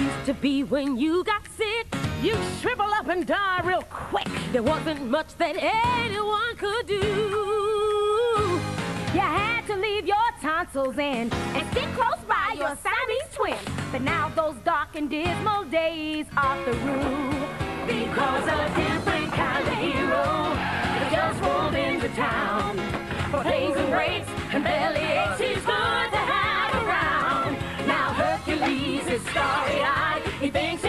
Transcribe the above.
Used to be when you got sick, you shrivel up and die real quick. There wasn't much that anyone could do. You had to leave your tonsils in and stick close by your Siamese twins. But now those dark and dismal days are through. Because a different kind of hero just rolled into town. For pains and breaks and belly aches, he's good to have around. Now Hercules is starry-eyed. He thinks